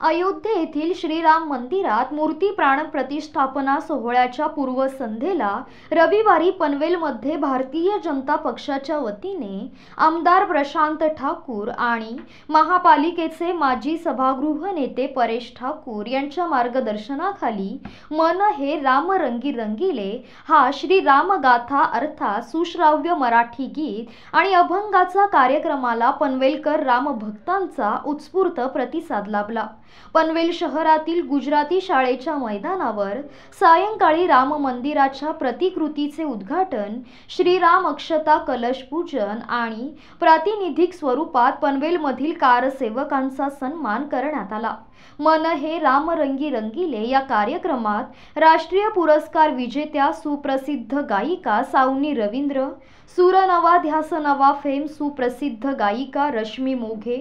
अयोध्ये येथील श्रीराम मंदिरात मूर्ती प्राण प्रतिष्ठापना सोहळ्याच्या पूर्वसंध्येला रविवारी पनवेलमध्ये भारतीय जनता पक्षाच्या वतीने आमदार प्रशांत ठाकूर आणि महापालिकेचे माजी सभागृह नेते परेश ठाकूर यांच्या मार्गदर्शनाखाली मन हे राम रंगी रंगीले हा श्रीरामगाथा अर्थात सुश्राव्य मराठी गीत आणि अभंगाचा कार्यक्रमाला पनवेलकर रामभक्तांचा उत्स्फूर्त प्रतिसाद लाभला। पनवेल शहरातील गुजराती शाळेच्या मैदानावर सायंकाळी राम मंदिराच्या प्रतिकृतीचे उद्घाटन, श्रीराम अक्षता कलश पूजन आणि प्रातिनिधिक स्वरूपात पनवेलमधील कारसेवकांचा सन्मान करण्यात आला। मन हे राम रंगी रंगीले या कार्यक्रमात राष्ट्रीय पुरस्कार विजेत्या सुप्रसिद्ध गायिका सावनी रवींद्र, सूरनवा ध्यासनवा फेम सुप्रसिद्ध गायिका रश्मी मोघे,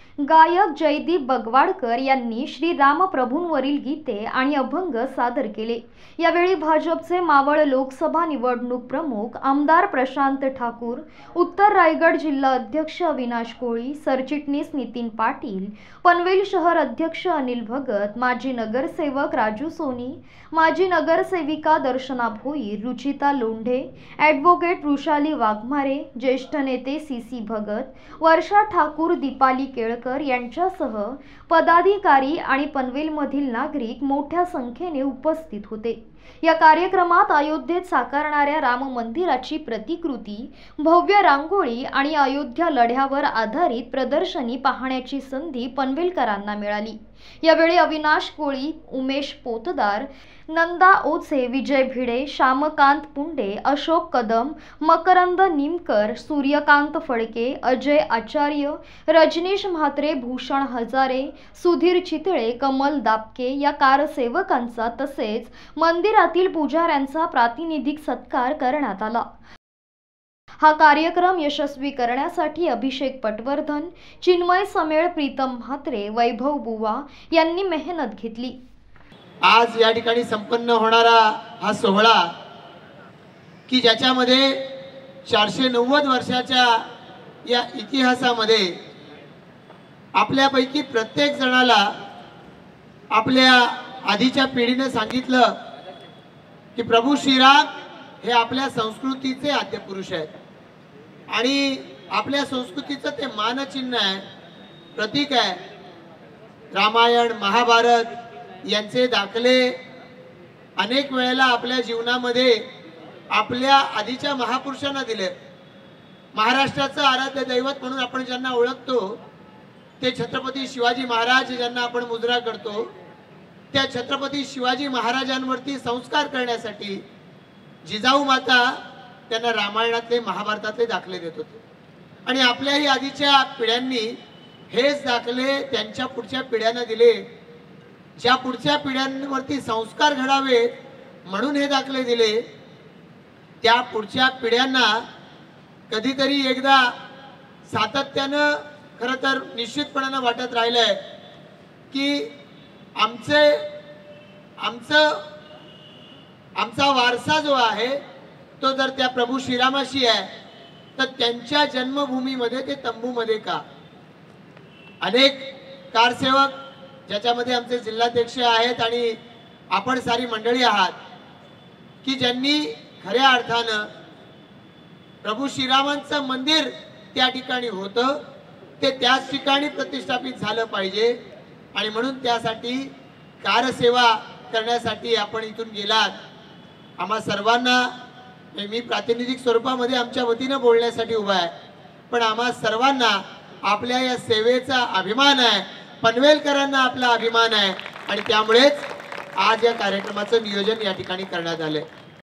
गायक जयदीप बगवाडकर यांनी श्रीराम प्रभूंवरील गीते आणि अभंग सादर केले। यावेळी भाजपचे मावळ लोकसभा निवडणूक प्रमुख आमदार प्रशांत ठाकूर, उत्तर रायगड जिल्हा अध्यक्ष अविनाश कोळी, सरचिटणीस नितीन पाटील, पनवेल शहर अध्यक्ष अनिल भगत, माजी नगरसेवक राजू सोनी, माजी नगरसेविका दर्शना भोईर, रुचिता लोंढे, ॲडव्होकेट वृषाली वाघमारे, ज्येष्ठ नेते सीसी भगत, वर्षा ठाकूर, दीपाली केळकर यांच्यासह पदाधिकारी आणि पनवेलमधील नागरिक मोठ्या संख्येने उपस्थित होते। या कार्यक्रमात अयोध्येत साकारणाऱ्या राम मंदिराची प्रतिकृती, भव्य रांगोळी आणि अयोध्या लढ्यावर आधारित प्रदर्शनी पाहण्याची संधी पनवेलकरांना मिळाली। यावेळी अविनाश कोळी, उमेश पोतदार, नंदा ओझे, विजय भिडे, श्यामकांत पुंडे, अशोक कदम, मकरंद निमकर, सूर्यकांत फडके, अजय आचार्य, रजनीश म्हात्रे, भूषण हजारे, सुधीर चितळे, कमल दापके या कारसेवकांचा तसेच मंदिरातील पुजाऱ्यांचा प्रातिनिधिक सत्कार करण्यात आला। हा कार्यक्रम यशस्वी करण्यासाठी अभिषेक पटवर्धन, चिन्मय समेळ, प्रीतम म्हात्रे, वैभव बुवा यांनी मेहनत घेतली। आज या ठिकाणी संपन्न होणारा हा सोहळा की ज्याच्यामध्ये 490 वर्षाच्या या इतिहासामध्ये आपल्यापैकी प्रत्येक जणाला आपल्या आधीच्या पिढीने सांगितलं की प्रभू श्रीराम हे आपल्या संस्कृतीचे आद्यपुरुष आहेत आणि आपल्या संस्कृतीचं ते मानचिन्ह आहे, प्रतीक आहे। रामायण, महाभारत यांचे दाखले अनेक वेळेला आपल्या जीवनामध्ये आपल्या आधीच्या महापुरुषांना दिले। महाराष्ट्राचं आराध्य दैवत म्हणून आपण ज्यांना ओळखतो ते छत्रपती शिवाजी महाराज, ज्यांना आपण मुजरा करतो, त्या छत्रपती शिवाजी महाराजांवरती संस्कार करण्यासाठी जिजाऊ माता त्यांना रामायणातले, महाभारतातले दाखले देत होते आणि आपल्याही आधीच्या पिढ्यांनी हेच दाखले त्यांच्या पुढच्या पिढ्यांना दिले। ज्या पुढच्या पिढ्यांवरती संस्कार घडावे म्हणून हे दाखले दिले, त्या पुढच्या पिढ्यांना कधीतरी एकदा सातत्यानं खरं तर निश्चितपणानं वाटत राहिलंय की आमचा वारसा जो आहे तो जर त्या प्रभू श्रीरामाशी आहे तर त्यांच्या जन्मभूमीमध्ये ते तंबूमध्ये का। अनेक कारसेवक ज्याच्यामध्ये आमचे जिल्हाध्यक्ष आहेत आणि आपण सारी मंडळी आहात की ज्यांनी खऱ्या अर्थानं प्रभू श्रीरामांचं मंदिर त्या ठिकाणी होतं ते त्याच ठिकाणी प्रतिष्ठापित झालं पाहिजे आणि म्हणून त्यासाठी कारसेवा करण्यासाठी आपण इथून गेलात। आम्हा सर्वांना, मी प्रातिनिधिक स्वरूपामध्ये आमच्या वतीनं बोलण्यासाठी उभा आहे, पण आम्हा सर्वांना आपल्या या सेवेचा अभिमान आहे, पनवेलकरांना आपला अभिमान आहे आणि त्यामुळेच आज या कार्यक्रमाचं नियोजन या ठिकाणी करण्यात आले।